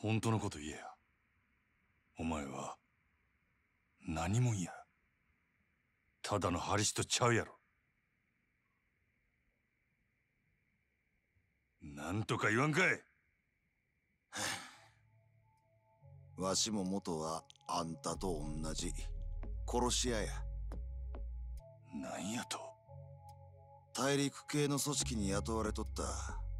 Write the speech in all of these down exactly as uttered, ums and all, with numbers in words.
本当のこと言えや。お前は何もんや。ただのハリスとちゃうやろ。なんとか言わんかい。 わしも元はあんたと同じ殺し屋や。 なんやと。 大陸系の組織に雇われとった。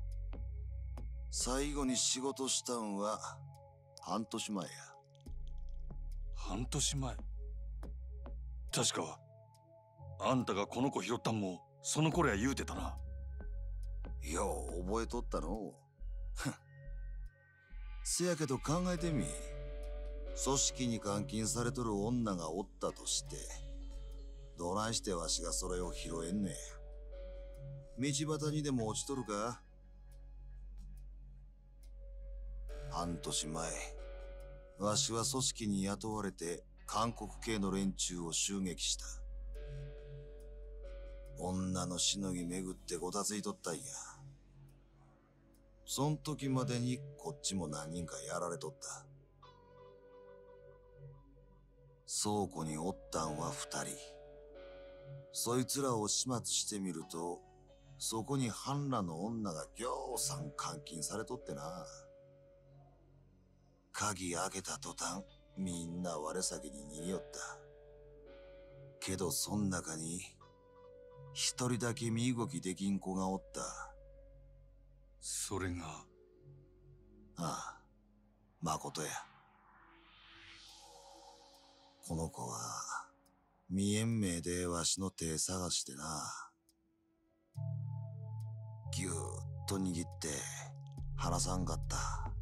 最後に仕事したんは半年前や。 半年前。確かあんたがこの子拾ったんもその頃や言うてたな。 よう覚えとったの。せやけど考えてみ。組織に監禁されとる女がおったとして、どないしてわしがそれを拾えんねん。道端にでも落ちとるか。半年前、わしは組織に雇われて韓国系の連中を襲撃した。女のしのぎ巡ってごたついとったんや。そん時までにこっちも何人かやられとった。倉庫におったんは二人。そいつらを始末してみると、そこに半裸の女がぎょうさん監禁されとってな。鍵開けた途端、みんな我先に逃げよった。けどそん中に、一人だけ身動きできん子がおった。 それが。 ああ、誠や。この子は、未延命でわしの手探してな。ぎゅーっと握って、離さんかった。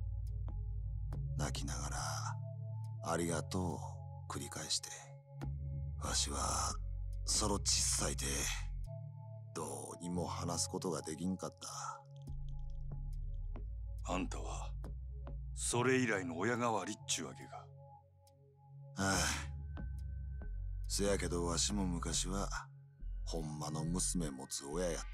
泣きながら、ありがとう、繰り返して。わしは、その小さいで、どうにも話すことができんかった。 あんたは、それ以来の親代わりっちゅうわけか。 ああ。せやけどわしも昔は、ほんまの娘持つ親やった。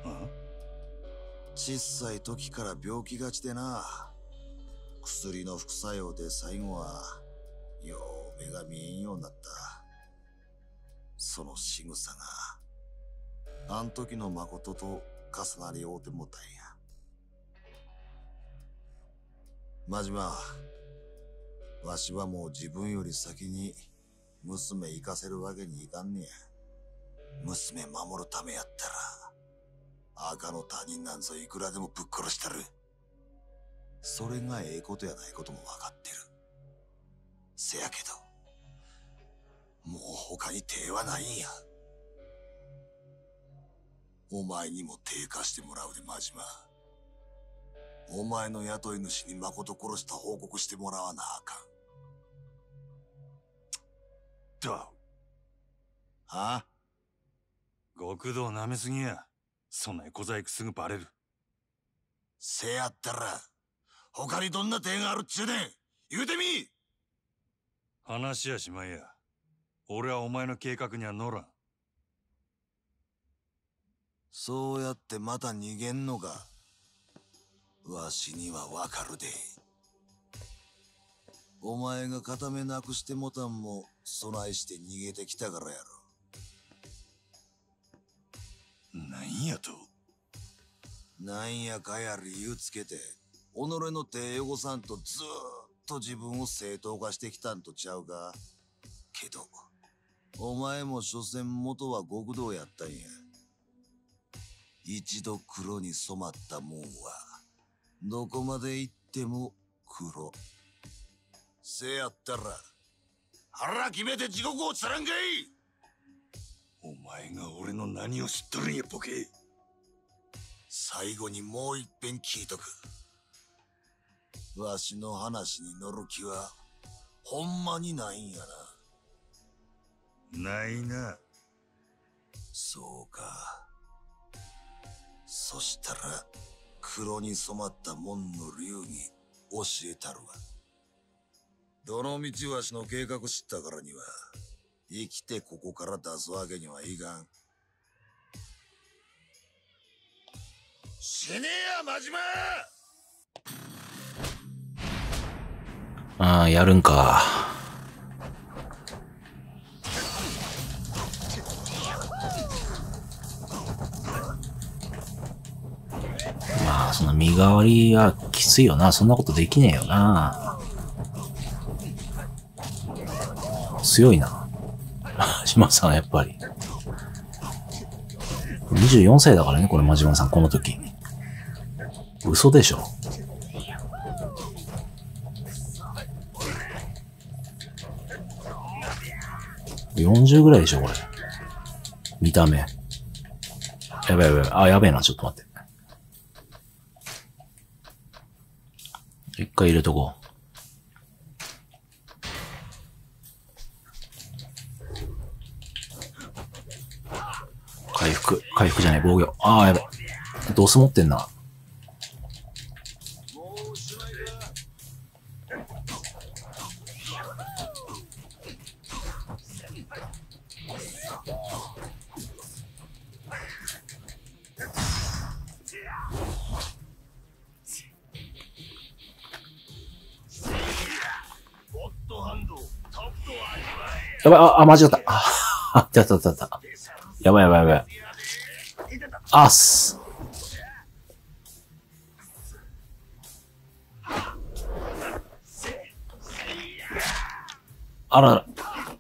あ？ 小さい時から病気がちでな。薬の副作用で最後は、よう目が見えんようになった。その仕草が、あん時の誠と重なり合うてもたんや。真島、わしはもう自分より先に娘行かせるわけにいかんねや。娘守るためやったら、赤の他人なんぞいくらでもぶっ殺したる。それがええことやないことも分かってる。せやけど、もう他に手はないんや。お前にも手貸してもらうで、真島。お前の雇い主に誠殺した報告してもらわなあかん。 だ。 はあ？ 極道舐めすぎや。そんな小細工すぐバレる。 せやったら、他にどんな手があるっちゅうねん。言うてみ！ 話やしまいや。俺はお前の計画には乗らん。 そうやってまた逃げんのか。わしにはわかるで。お前が片目なくしてもたんも、備えして逃げてきたからやろ。 なんやと？ なんやかや理由つけて、己の手汚さんとずーっと自分を正当化してきたんとちゃうか。けど、お前も所詮元は極道やったんや。一度黒に染まったもんは、どこまで行っても黒。せやったら、腹決めて地獄をつらんかい！ お前が俺の何を知っとるんや、ボケ。 最後にもう一遍聞いとく。わしの話に乗る気は、ほんまにないんやな。ないな。 そうか。そしたら、黒に染まった門の流儀、教えたるわ。どの道わしの計画知ったからには、生きてここから出すわけにはいかん。死ねや、真島！ ああ、やるんか。まあ、その身代わりはきついよな。そんなことできねえよな。強いな。島さん、やっぱり。にじゅうよんさいだからね、これ、真島さん、この時。嘘でしょ。よんじゅうぐらいでしょ、これ。見た目。やべやべやべ。あ、やべえな、ちょっと待って。一回入れとこう。回復。回復じゃない、防御。ああ、やべ。ドス持ってんな。やばい、あ、あ、間違った。あ、やったやったやった。やばいやばいやばい。あっす。あらら。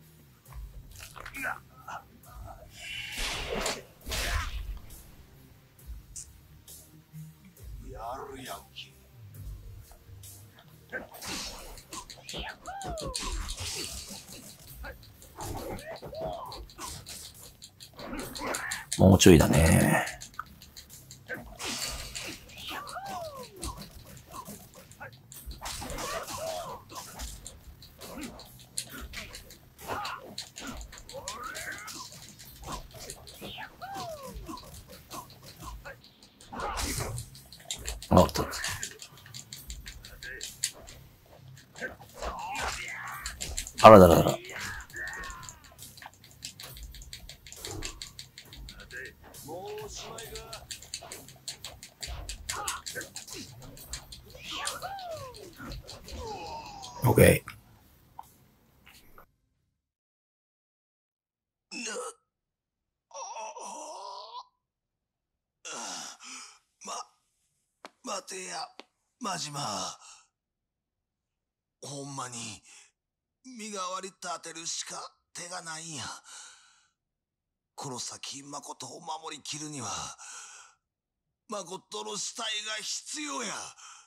もうちょいだね。おっと。あらららら。オッケー。 ま、待てや、真島。ほんまに、身代わり立てるしか手がないんや。この先、誠を守りきるには、誠の死体が必要や。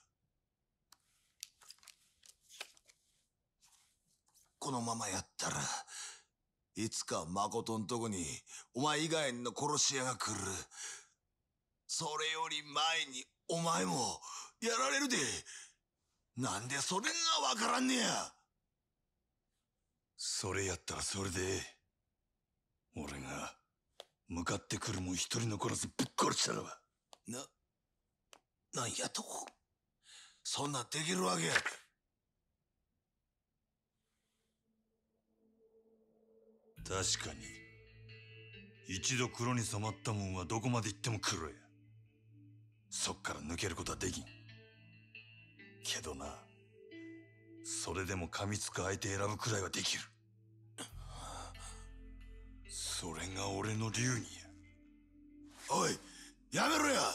このままやったら、いつか誠んとこに、お前以外の殺し屋が来る。それより前に、お前も、やられるで。なんでそれがわからんねや。 それやったらそれで、俺が、向かってくるもん一人残らずぶっ殺したらば。 な、なんやと。そんなできるわけ。 確かに、一度黒に染まったもんはどこまで行っても黒や。そっから抜けることはできん。けどな、それでも噛みつく相手選ぶくらいはできる。それが俺の流儀や。 おい、やめろや。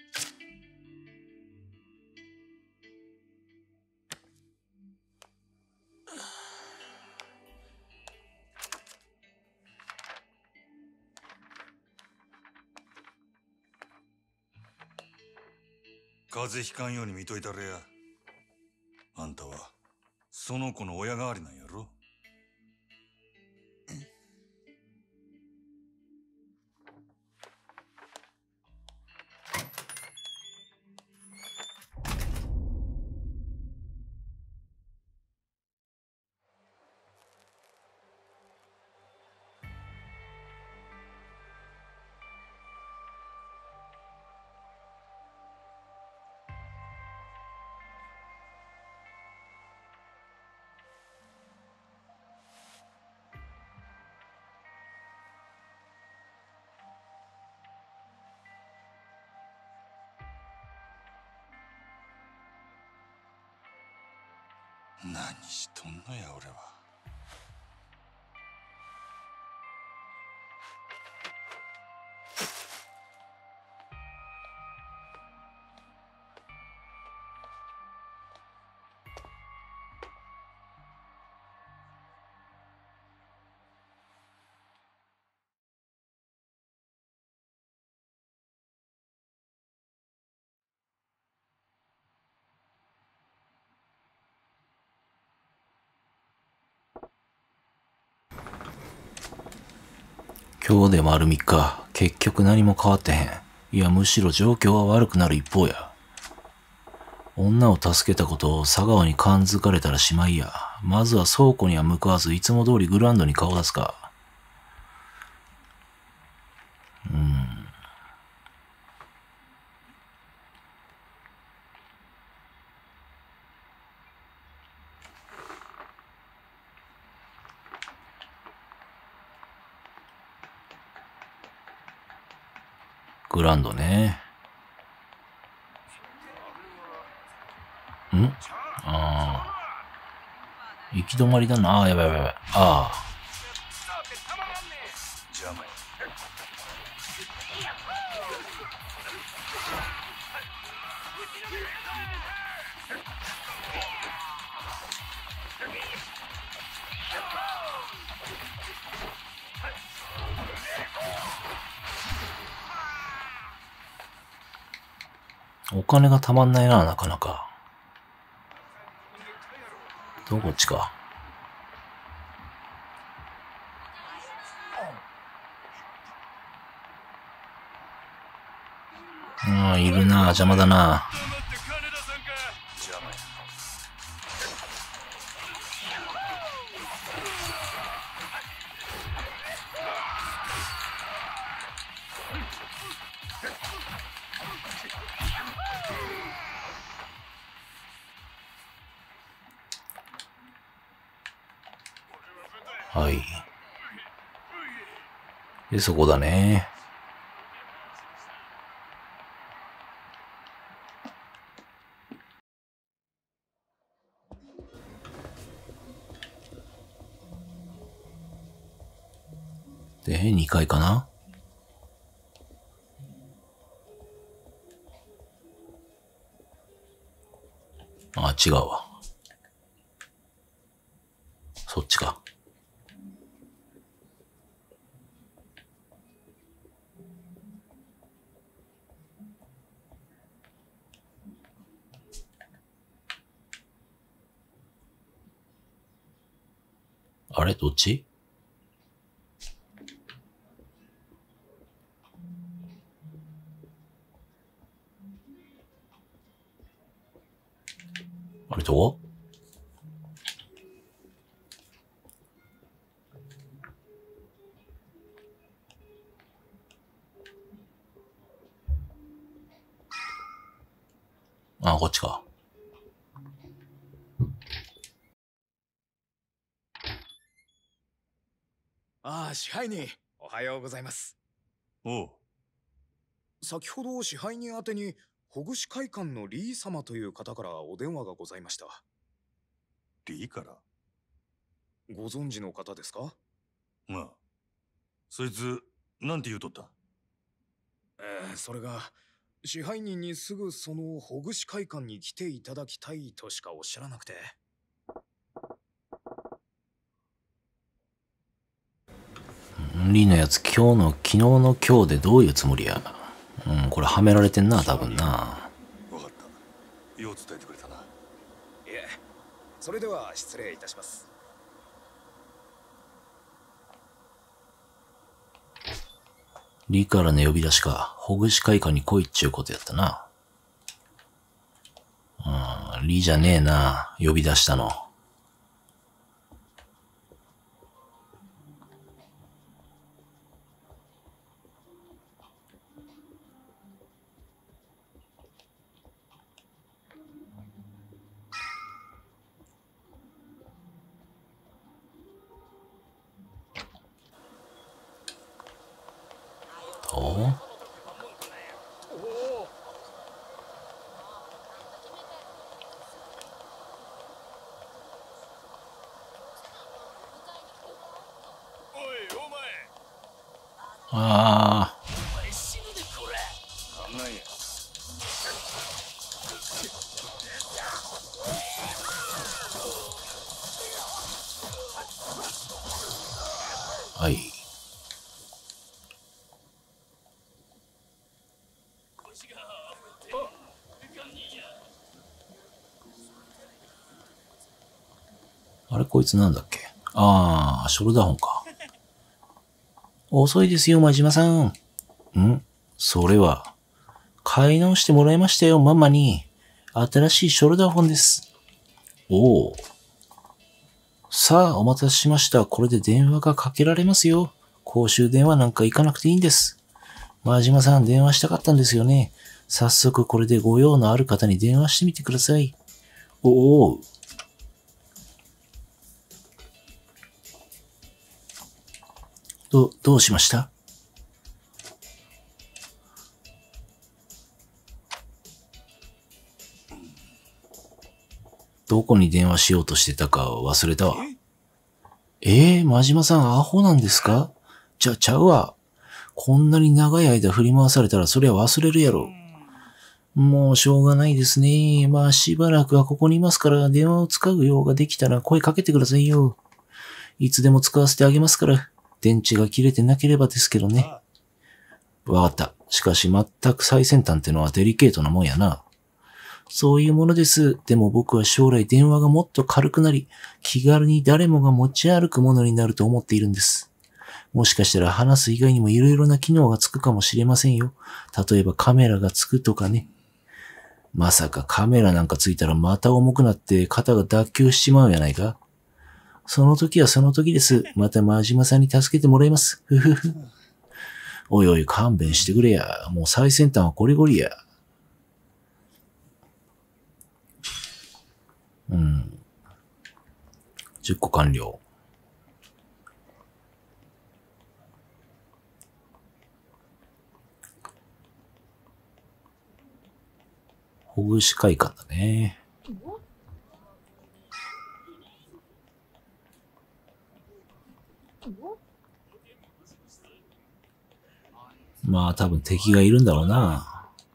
風邪ひかんように見といたれや。あんたはその子の親代わりなんやろ。 何しとんのや俺は。 今日で丸みっか、結局何も変わってへん。いや、むしろ状況は悪くなる一方や。女を助けたことを佐川に感づかれたらしまいや。まずは倉庫には向かわず、いつも通りグラウンドに顔を出すか。うーん。グラウンドね。んああ。行き止まりだな。ああ、やばいやばいやばい。ああ。 邪魔や。 お金がたまんないな、なかなか。どこっちか。うん、いるな、邪魔だな。 邪魔や。 はい。で、そこだね。で、にかいかな？あ、違うわ。そっちか。あれどっち？あれどこ？あ、こっちか。 ああ、支配人、おはようございます。 おう。 先ほど支配人宛てに、ほぐし会館のリー様という方からお電話がございました。 リーから？ ご存知の方ですか？ まあ。そいつ、なんて言うとった？ えー、それが、支配人にすぐそのほぐし会館に来ていただきたいとしかおっしゃらなくて。 リーのやつ、今日の、昨日の今日でどういうつもりや。うん、これはめられてんな、多分な。 わかった。よう伝えてくれたな。 いえ、それでは失礼いたします。 リからの呼び出しか、ほぐし会館に来いっちゅうことやったな。うん、リじゃねえな、呼び出したの。とああんなんや。 あ、はい。あれこいつなんだっけ。ああ、ショルダーホンか。遅いですよ、真島さん。んそれは、買い直してもらいましたよ、ママに。新しいショルダーフォンです。おお。さあ、お待たせしました。これで電話がかけられますよ。公衆電話なんか行かなくていいんです。真島さん、電話したかったんですよね。早速これでご用のある方に電話してみてください。おお。ど、どうしました？どこに電話しようとしてたか忘れたわ。ええー、真島さんアホなんですか？じゃ、ちゃうわ。こんなに長い間振り回されたらそりゃ忘れるやろ。もうしょうがないですね。まあしばらくはここにいますから電話を使うようができたら声かけてくださいよ。いつでも使わせてあげますから。電池が切れてなければですけどね。わかった。しかし全く最先端ってのはデリケートなもんやな。そういうものです。でも僕は将来電話がもっと軽くなり、気軽に誰もが持ち歩くものになると思っているんです。もしかしたら話す以外にもいろいろな機能がつくかもしれませんよ。例えばカメラがつくとかね。まさかカメラなんかついたらまた重くなって肩が脱臼しちまうやないか。その時はその時です。また真島さんに助けてもらいます。ふふふ。おいおい勘弁してくれや。もう最先端はゴリゴリや。うん。じゅっこ完了。ほぐし会館だね。まあ多分敵がいるんだろうな。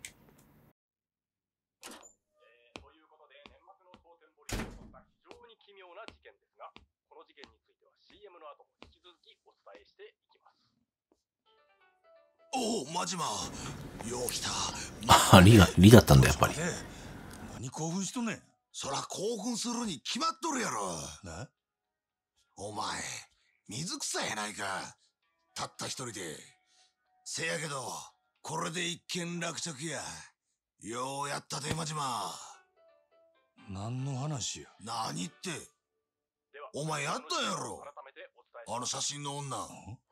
おお、真島。よう来た。 あ、リが、リだったんだやっぱり。 何興奮しとんねん。 そら興奮するに決まっとるやろ。 なお前、水草やないか。たった一人で。せやけど、これで一件落着や。ようやったで、真島。 何の話や。 何って。お前やったやろ。あの写真の女。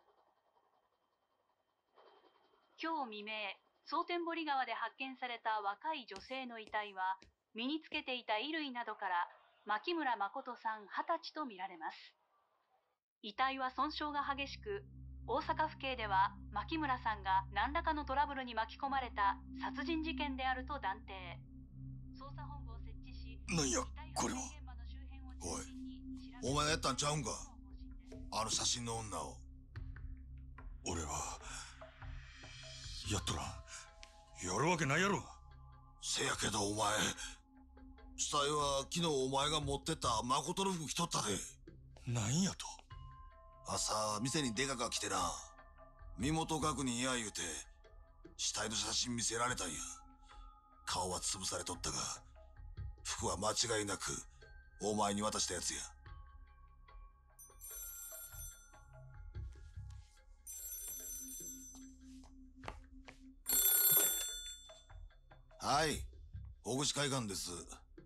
今日未明、蒼天堀川で発見された若い女性の遺体は、身につけていた衣類などから牧村誠さんはたちとみられます。遺体は損傷が激しく、大阪府警では牧村さんが何らかのトラブルに巻き込まれた殺人事件であると断定。捜査本部を設置し、 なんやこれは。おい、お前がやったんちゃうんか。あの写真の女を。 俺はやっとらん。やるわけないやろ。 せやけどお前、死体は昨日お前が持ってった誠の服着とったで。 なんやと。 朝店にデカが来てな、身元確認や言うて死体の写真見せられたんや。顔は潰されとったが服は間違いなくお前に渡したやつや。はい、大口海岸です。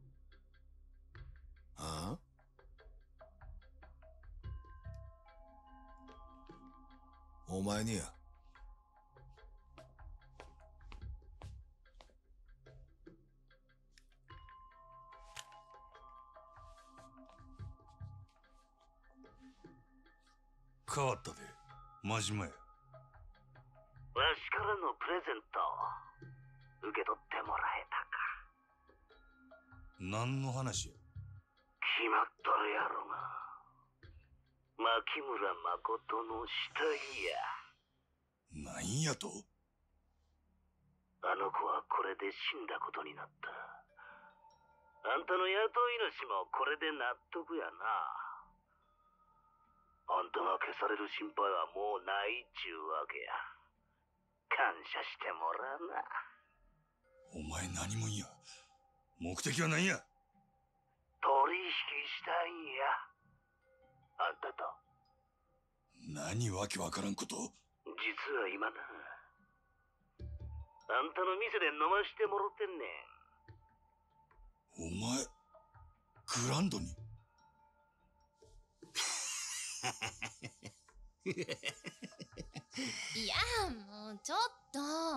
ああ、お前にや。 変わったで、真島や。 わしからのプレゼント受け取ってもらえたか。 何の話や。 決まっとるやろが、牧村誠の死体や。 なんやと？ あの子はこれで死んだことになった。あんたの雇い主もこれで納得やな。あんたが消される心配はもうないっちゅうわけや。感謝してもらうな。 お前何もんや。目的は何や？ 取引したいんや。あんたと。 何わけわからんこと？ 実は今な、あんたの店で飲ましてもろてんねん。 お前、グランドに？ いや、もうちょっと。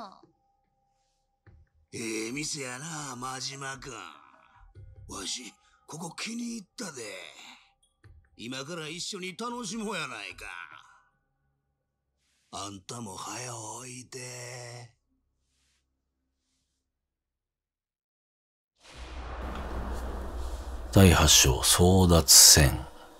ええ店やな、真島君。わし、ここ気に入ったで。今から一緒に楽しもうやないか。あんたも早おいで。 だいはち章争奪戦。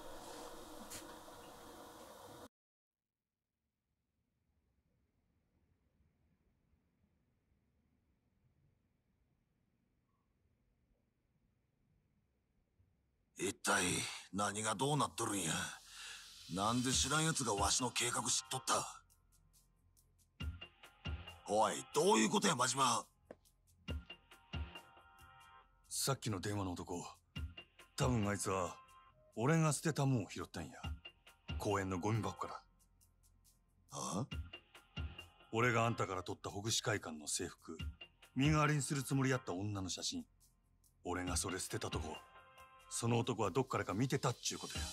一体何がどうなっとるんや。なんで知らん奴がわしの計画知っとった。おい、どういうことや、真島。 さっきの電話の男、多分あいつは俺が捨てたもんを拾ったんや。公園のゴミ箱から。 あ？ 俺があんたから取ったほぐし会館の制服、身代わりにするつもりやった女の写真、俺がそれ捨てたとこ、その男はどっからか見てたっちゅうことや。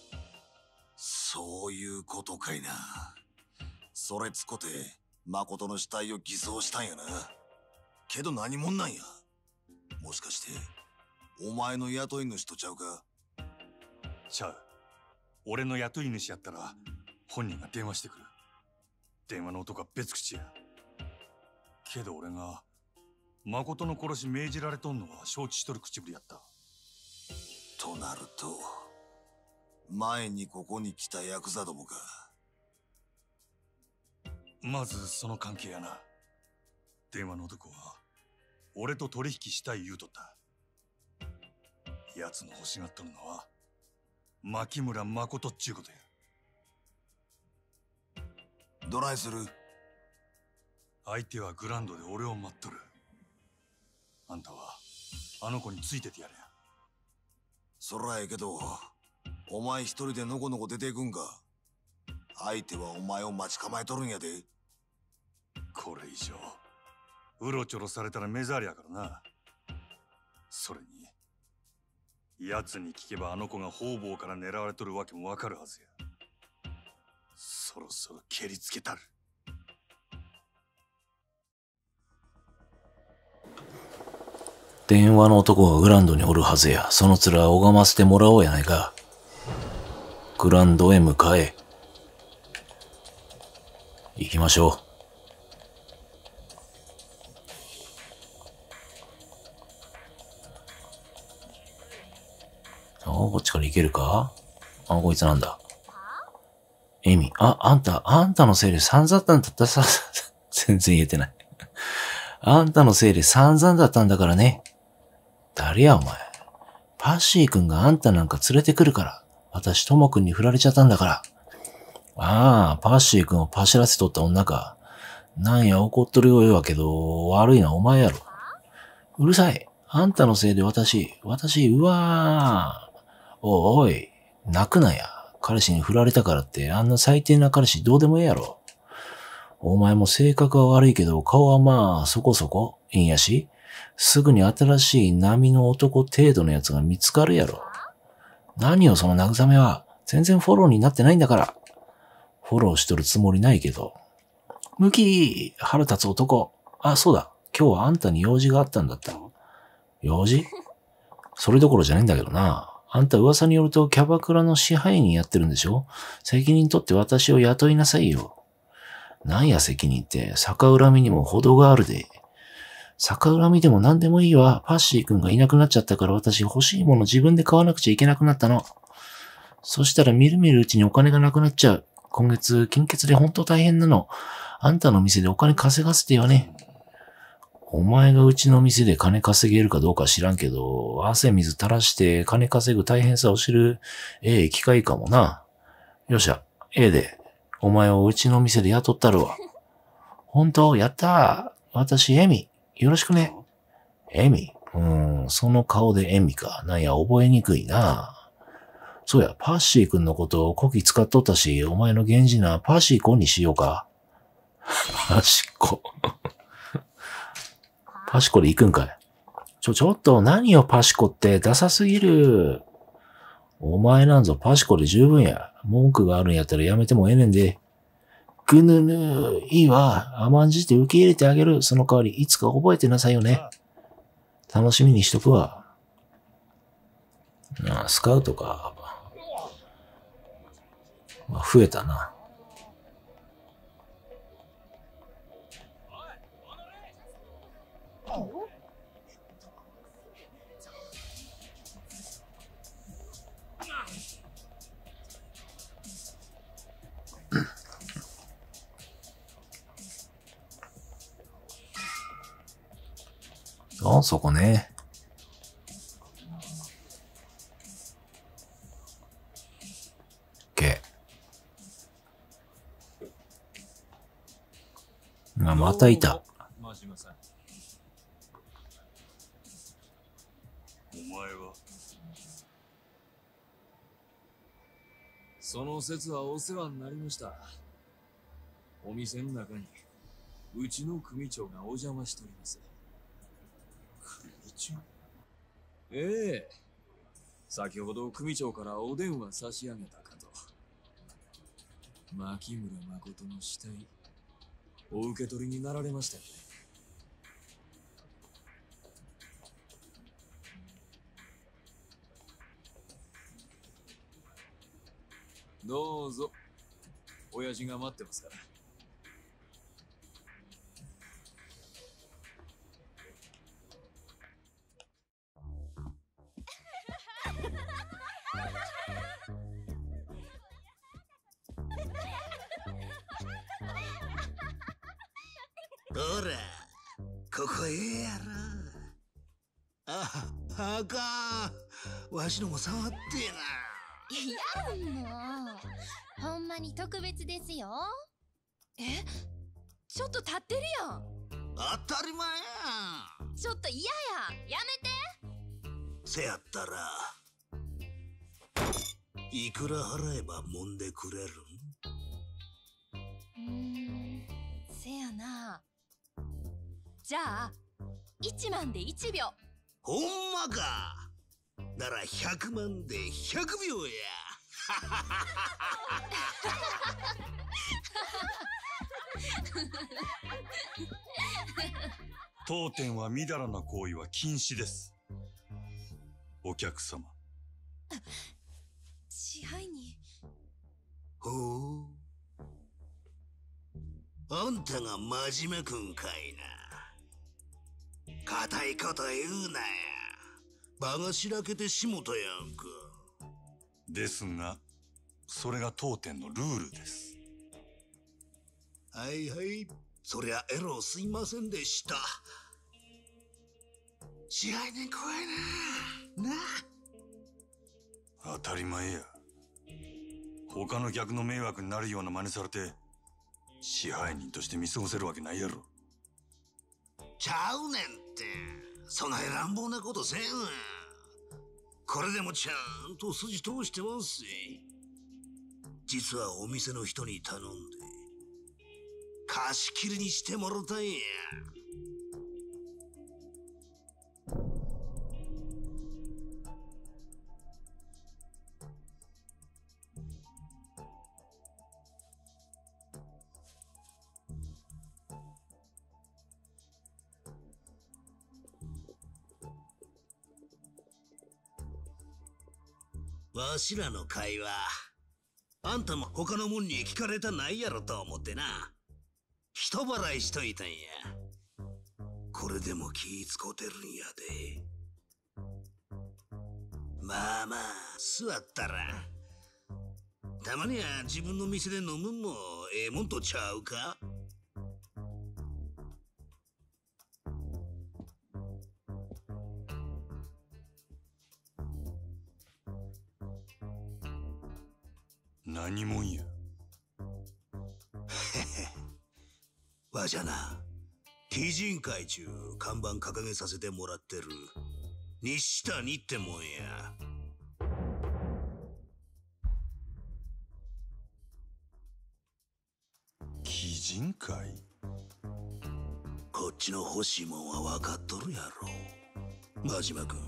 そういうことかいな。それつこて誠の死体を偽装したんやな。けど何者なんや。もしかしてお前の雇い主とちゃうか？ ちゃう。俺の雇い主やったら本人が電話してくる。電話の男は別口や。けど俺が誠の殺し命じられとんのは承知しとる口ぶりやった。 となると前にここに来たヤクザどもか。 まずその関係やな。電話の男は俺と取引したい言うとった。奴の欲しがっとるのは牧村誠っちゅうことや。 どないする？ 相手はグランドで俺を待っとる。あんたはあの子についててやれや。 そらええけど、お前一人でのこのこ出ていくんか？相手はお前を待ち構えとるんやで。 これ以上うろちょろされたら目障りやからな。それに奴に聞けばあの子が方々から狙われとるわけもわかるはずや。そろそろ蹴りつけたる。 電話の男がグランドにおるはずや。その面拝ませてもらおうやないか。グランドへ向かえ。行きましょう。あ、こっちから行けるか？あ、こいつなんだ。エミ、あ、あんた、あんたのせいで散々だったさ、全然言えてない。あんたのせいで散々だったんだからね。誰やお前。パッシー君があんたなんか連れてくるから、私トモ君に振られちゃったんだから。ああ、パッシー君をパシらせとった女か。なんや怒っとるようやけど、悪いのはお前やろ。うるさい。あんたのせいで私、私、うわー。おいおい、泣くなや。彼氏に振られたからって、あんな最低な彼氏どうでもええやろ。お前も性格は悪いけど、顔はまあ、そこそこ、いいんやし。すぐに新しい波の男程度のやつが見つかるやろ。何よその慰めは。全然フォローになってないんだから。フォローしとるつもりないけど。ムキー、腹立つ男。あ、そうだ。今日はあんたに用事があったんだった。用事？それどころじゃないんだけどな。あんた噂によるとキャバクラの支配人やってるんでしょ？責任取って私を雇いなさいよ。なんや責任って、逆恨みにも程があるで。逆恨みでも何でもいいわ。パッシー君がいなくなっちゃったから私欲しいもの自分で買わなくちゃいけなくなったの。そしたらみるみるうちにお金がなくなっちゃう。今月金欠で本当大変なの。 あんたの店でお金稼がせてよね。お前がうちの店で金稼げるかどうか知らんけど、汗水垂らして金稼ぐ大変さを知る、ええ機会かもな。よっしゃ、ええで、お前をうちの店で雇ったるわ。本当、やったー。私、エミ。よろしくね。エミうーん、その顔でエミか。なんや、覚えにくいな。そうや、パッシー君のことをコキ使っとったし、お前の源氏なパシコにしようか。パシコ。パシコで行くんかい。ちょ、ちょっと何よパシコってダサすぎる。お前なんぞパシコで十分や。文句があるんやったらやめてもええねんで。ぐぬぬ、いいわ。甘んじて受け入れてあげる。その代わりいつか覚えてなさいよね。楽しみにしとくわ。なあ、スカウトか。まあ、増えたな。あ、そこね。け。あ、またいた。 真島さん。お前はその説はお世話になりました。お店の中にうちの組長がお邪魔しております。組長？ええ。先ほど組長からお電話差し上げたかと。牧村誠の死体、お受け取りになられましたよね。どうぞ。親父が待ってますから。 ほら、ここええやろ。あ、あかん。わしのも触っていや、もう。ほんまに特別ですよ。え、ちょっと立ってるやん。 当たり前やん。 ちょっと嫌や。やめて。 せやったら、いくら払えば揉んでくれるん？ うーん、せやな。じゃあ、いちまんでいちびょう。 ほんまか。ならひゃくまんでひゃくびょうや。 当店はみだらな行為は禁止です。お客様。 支配人。 ほう。あんたが真面目くんかいな。固いこと言うなや。場がしらけてしもたやんか。 ですが、それが当店のルールです。 はいはい。そりゃエロすいませんでした。支配人怖いな。なあ。当たり前や。他の客の迷惑になるような真似されて、支配人として見過ごせるわけないやろ。 ちゃうねんって。そない乱暴なことせんわ。これでもちゃんと筋通してますし。実はお店の人に頼んで貸し切りにしてもろたんや。わしらの会話、あんたも他のもんに聞かれたないやろと思ってな。人払いしといたんや。これでも気ぃ使うてるんやで。まあまあ、座ったら。たまには自分の店で飲むんもええもんとちゃうか？ 何もんや。 わしゃな、鬼人会中看板掲げさせてもらってる西谷ってもんや。 鬼人会？ こっちの欲しいもんは分かっとるやろ、真島君。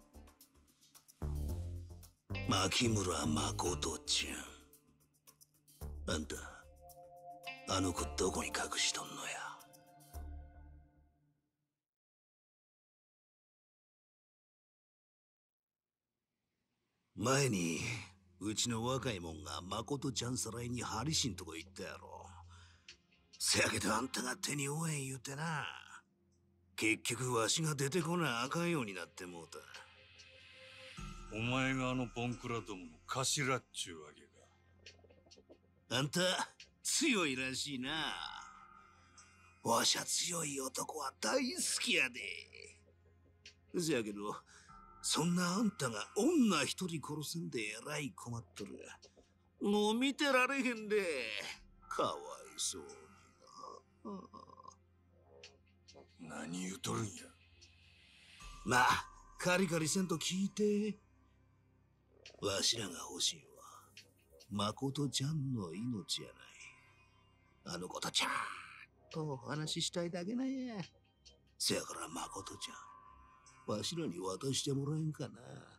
牧村誠ちゃん。あんた、あの子どこに隠しとんのや。前にうちの若いもんが誠ちゃんさらいにハリシンとこ行ったやろ。せやけどあんたが手に負えん言うてな、結局わしが出てこなあかんようになってもうた。 お前があのボンクラどもの頭っちゅうわけか。 あんた強いらしいな。わしゃ強い男は大好きやで。せやけどそんなあんたが女一人殺せんでえらい困っとる。もう見てられへんで。かわいそうにな。 何言うとるんや。 まあカリカリせんと聞いて。わしらが欲しいは誠ちゃんの命やない。あの子とちゃんとお話ししたいだけなんや。せやから誠ちゃん、わしらに渡してもらえんか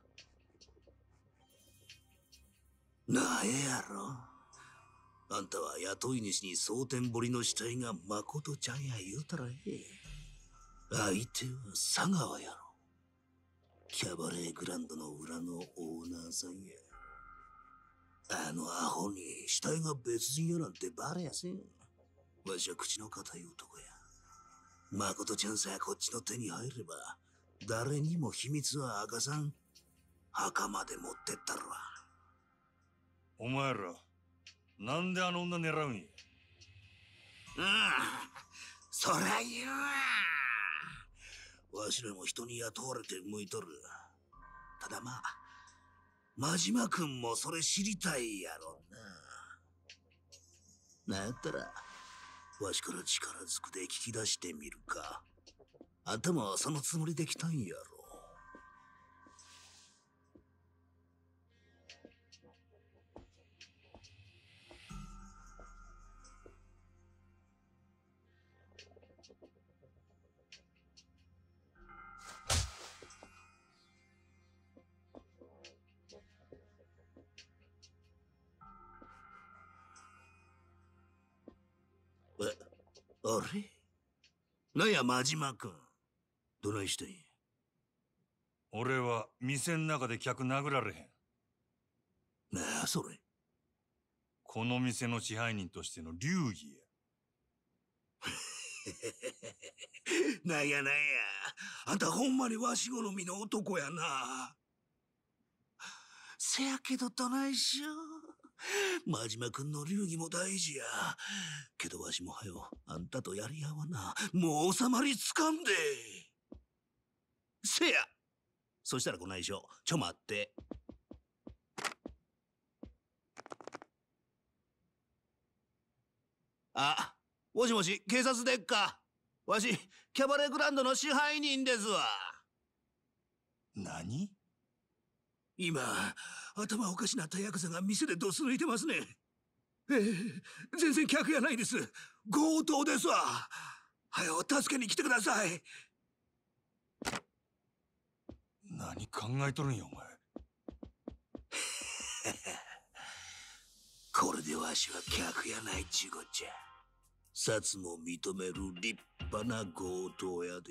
な。なえやろ。あんたは雇い主に蒼天堀の死体が誠ちゃんや言うたらええ。相手は佐川やろ。キャバレーグランドの裏のオーナーさんや。あのアホに死体が別人やなんてバレやせん。わしは口の固い男や。誠ちゃんさえこっちの手に入れば誰にも秘密は明かさん。墓まで持ってったるわ。 お前らなんであの女狙うんや。 うん、そりゃ言うわ。わしらも人に雇われて向いとる。ただまあ真島君もそれ知りたいやろな。なんやったらわしから力ずくで聞き出してみるか。あんたもそのつもりで来たんやろ。あれなんや真島君、どないしてんや。 俺は店ん中で客殴られへん。 なあそれ。 この店の支配人としての流儀や。なんやなんや、あんたほんまにわし好みの男やな。せやけどどないしよう。真島君の流儀も大事や。けどわしもはよあんたとやり合わな。もう収まりつかんで。せや、そしたらこないしょ。ちょ待って。あ、もしもし警察でっか。わしキャバレーグランドの支配人ですわ。 何？ 今頭おかしなったヤクザが店でドス抜いてますね。ええ、全然客やないです。強盗ですわ。はよ助けに来てください。 何考えとるんやお前。 これでわしは客やないちゅうこっちゃ。札も認める立派な強盗やで。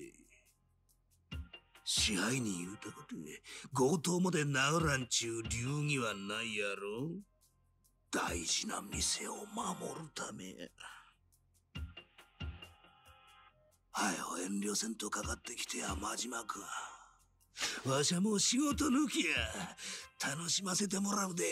支配人言うたことで強盗まで殴らんちゅう流儀はないやろ。大事な店を守るため。はよ遠慮せんとかかってきてや真島君。わしゃもう仕事抜きや。楽しませてもらうで。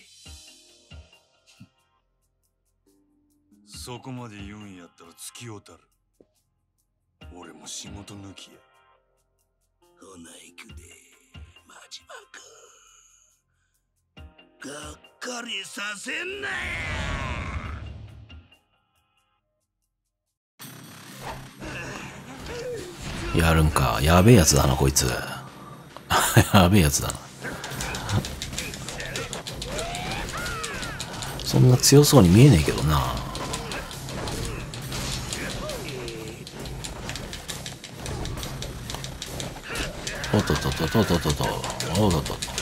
そこまで言うんやったら付き合うたる。俺も仕事抜きや。 ほな行くで真島君。 がっかりさせんなや。やるんか。やべえやつだな、こいつ。やべえやつだな。そんな強そうに見えねえけどな。おっとっとっとっとっとっとっと。おっとっとっと。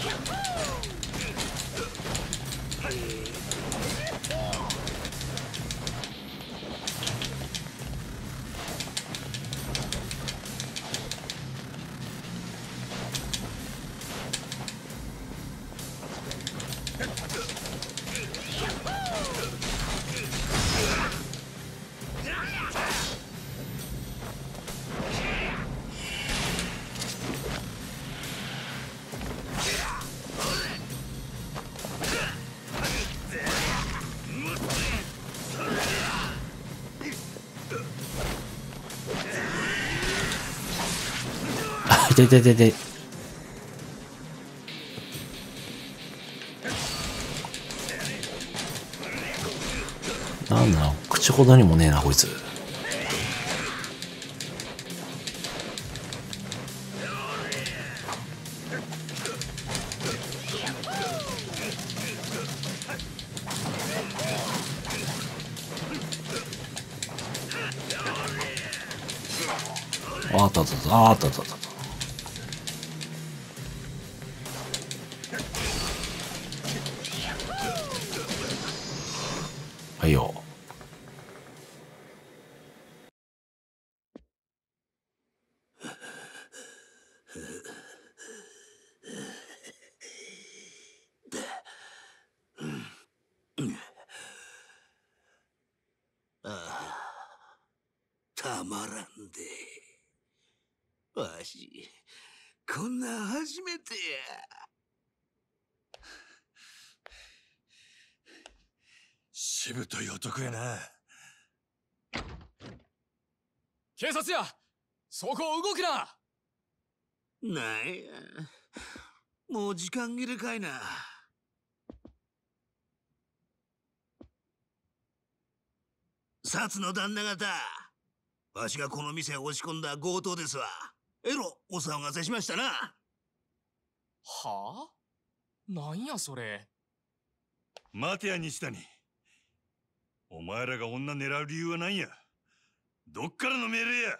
痛い痛い痛い痛い。なんだろう、口ほどにもねえなこいつ。あったあったあったあったあった。はいよ。 ああ、たまらんで。わし、こんな初めてや。 しぶとい男やな。 警察や、そこを動くな。 なんや、もう時間切れかいな。薩の旦那方、わしがこの店へ押し込んだ強盗ですわ。えろ、お騒がせしましたな。 はあ？なんやそれ。 待てや西谷。お前らが女狙う理由は何や。どっからの命令や。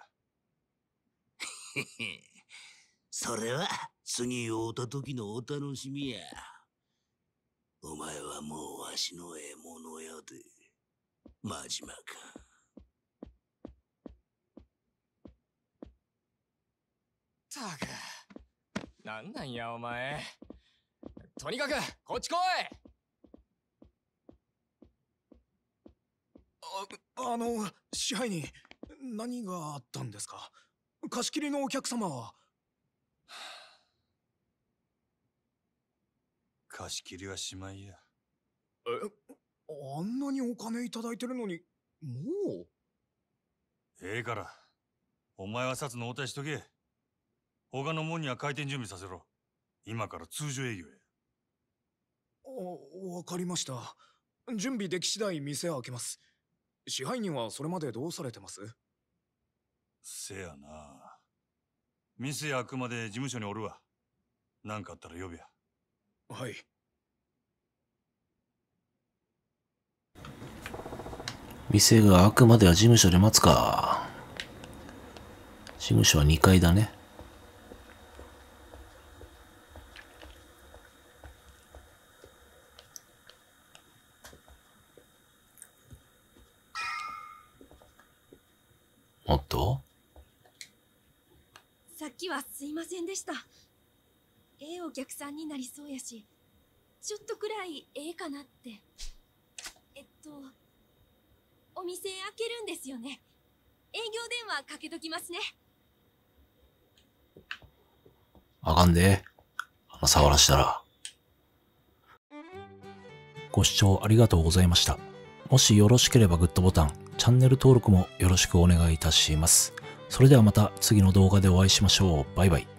それは次会うた時のお楽しみや。お前はもうわしの獲物やで。真島か。 たく、なんなんやお前。とにかくこっち来い。あ、あの支配人、何があったんですか。貸し切りのお客様は。 貸し切りはしまいや。 え、あんなにお金いただいてるのに、もう。 ええから、お前は札の応対しとけ。他のもんには開店準備させろ。今から通常営業や。 あ、わかりました。準備でき次第店開けます。支配人はそれまでどうされてます？ せやな。店開くまで事務所におるわ。なんかあったら呼べや。 はい。 店が開くまでは事務所で待つか。事務所はにかいだね。おっと？ さっきはすいませんでした。ええお客さんになりそうやし、ちょっとくらいええかなって。えっと、お店開けるんですよね。営業電話かけときますね。 あかんで。あの触らしたら。ご視聴ありがとうございました。もしよろしければグッドボタン、チャンネル登録もよろしくお願いいたします。それではまた次の動画でお会いしましょう。バイバイ。